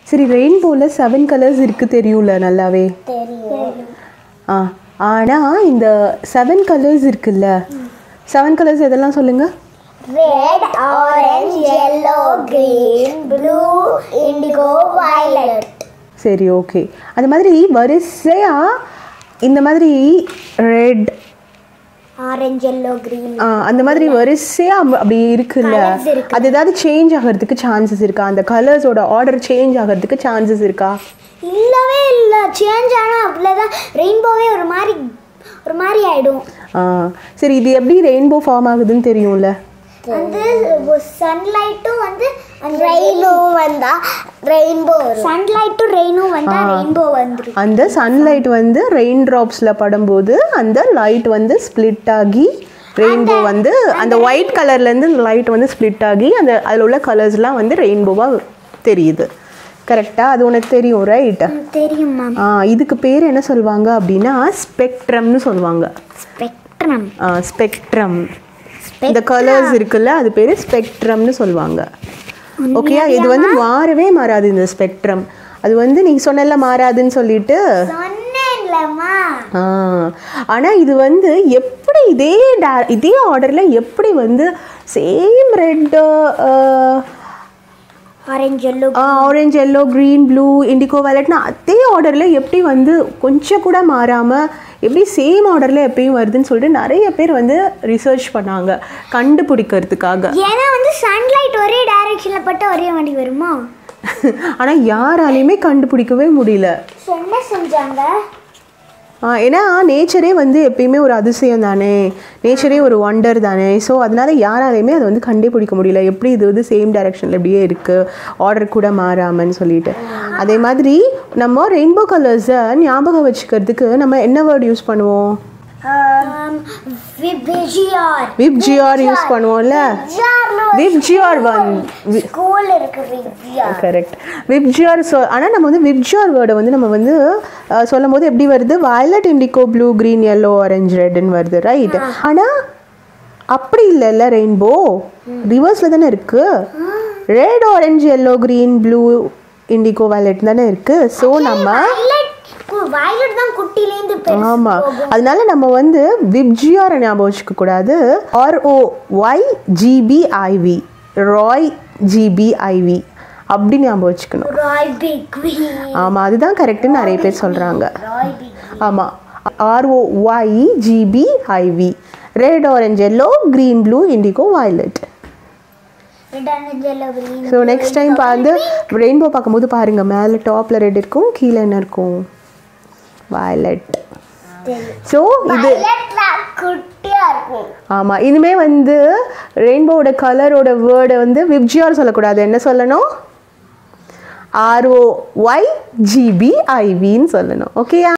சரி, ரெயின்போவில் 7 கலர்ஸ் இருக்குது தெரியும்ல நல்லாவே? தெரியும். ஆனால் இந்த 7 கலர்ஸ் இருக்குல்ல, 7 கலர்ஸ் எதெல்லாம் சொல்லுங்கள்? Red, orange, yellow, green, blue, indigo, violet. சரி, ஓகே. அந்த மாதிரி வரிசையாக இந்த மாதிரி ரெட், ஆரஞ்சு, yellow, green அந்த மாதிரி வரிசையாக அப்படி இருக்குல்ல, அது ஏதாவது சேஞ்ச் ஆகிறதுக்கு சான்சஸ் இருக்கா? அந்த கலர்ஸோட ஆர்டர் சேஞ்ச் ஆகிறதுக்கு சான்சஸ் இருக்கா? இல்லவே இல்லை. சேஞ்ச் ஆனால் அவ்வளோதான். ரெயின்போவே ஒரு மாதிரி ஆகிடும். சரி, இது எப்படி ரெயின்போ ஃபார்ம் ஆகுதுன்னு தெரியும்ல? வந்து சன்லைட்டும் வந்து ரெயின்போ வந்தா ரெயின்போ, சன்லைட்டும் ரெயினும் வந்தா ரெயின்போ வந்துடும். அந்த சன்லைட் வந்து ரெயின் ட்ராப்ஸில் படும்போது அந்த லைட் வந்து ஸ்ப்ளிட் ஆகி ரெயின்போ வந்து அந்த ஒயிட் கலர்லேருந்து இந்த லைட் வந்து ஸ்ப்ளிட் ஆகி அந்த அதில் உள்ள கலர்ஸ்லாம் வந்து ரெயின்போவாக தெரியுது. கரெக்டாக? அது உனக்கு தெரியும், ரைட்? தெரியும் மேம். இதுக்கு பேர் என்ன சொல்லுவாங்க அப்படின்னா ஸ்பெக்ட்ரம்னு சொல்லுவாங்க. ஸ்பெக்ட்ரம். இந்த கலர்ஸ் இருக்குல்ல, அது பேர் ஸ்பெக்ட்ரம்னு சொல்லுவாங்க. ஓகேயா? இது வந்து மாறவே மாறாது இந்த ஸ்பெக்ட்ரம். அது வந்து நீ சொன்னல மாறாதுன்னு சொல்லிட்டு. ஆனால் இது வந்து எப்படி இதே ஆர்டரில் எப்படி வந்து same red, orange, yellow, green, blue, indigo, வயலட்னா அதே ஆர்டரில் எப்படி வந்து கொஞ்சம் கூட மாறாமல் எப்படி சேம் ஆர்டரில் எப்பயும் வருதுன்னு சொல்லிட்டு நிறைய பேர் வந்து ரிசர்ச் பண்ணாங்க கண்டுபிடிக்கிறதுக்காக. ஏன்னா வந்து சன்லைட் ஒரே டைரக்ஷனில் பட்டு ஒரே மாதிரி வருமா? ஆனால் யாராலையுமே கண்டுபிடிக்கவே முடியல. என்ன செஞ்சாங்க? ஏன்னா நேச்சரே வந்து எப்பயுமே ஒரு அதிசயம் தானே, நேச்சரே ஒரு ஒண்டர் தானே. ஸோ அதனால யாராலையுமே அதை வந்து கண்டுபிடிக்க முடியல, எப்படி இது வந்து சேம் டைரக்ஷனில் எப்படியே இருக்குது, ஆர்டர் கூட மாறாமன்னு சொல்லிட்டு. அதே மாதிரி நம்ம ரெயின்போ கலர்ஸை ஞாபகம் வச்சுக்கிறதுக்கு நம்ம என்ன வேர்ட் யூஸ் பண்ணுவோம்? விப்ஜிஆர் யூஸ் பண்ணுவோம்ல. VIBGYOR correct. விப்ஜிஆர். ஆனால் நம்ம வந்து விப்ஜிஆர் வேர்டை வந்து நம்ம வந்து சொல்லும் போது எப்படி வருது? Violet, indigo, blue, green, yellow, orange, ரெட்னு வருது, ரைட்? ஆனால் அப்படி இல்லைல்ல, ரெயின்போ ரிவர்ஸில் தானே இருக்குது. Red, orange, yellow, green, blue, indigo, violet தானே இருக்குது. ஸோ நம்ம ஆமாம், அதனால நம்ம வந்து விப்ஜிஆர் ஞாபகம் வச்சுக்க கூடாது. ROYGBIV, ராய் GBIV அப்படி ஞாபகம் வச்சுக்கணும். ஆமாம், அதுதான் கரெக்டுன்னு நிறைய பேர் சொல்கிறாங்க. ஆமாம், ROYGBIV, red, orange, yellow, green, blue, indigo, violet. So next time வந்து ரெயின்போ பார்க்கும்போது பாருங்கள், மேலே டாப்பில் ரெட் இருக்கும், கீழே என்ன இருக்கும்? வயலட். ஸோ இது ஆமாம், இனிமே வந்து ரெயின்போவோட கலரோட வேர்டை வந்து விப்ஜிஆர் சொல்லக்கூடாது. என்ன சொல்லணும்? ROYGBIVன்னு சொல்லணும். ஓகேயா?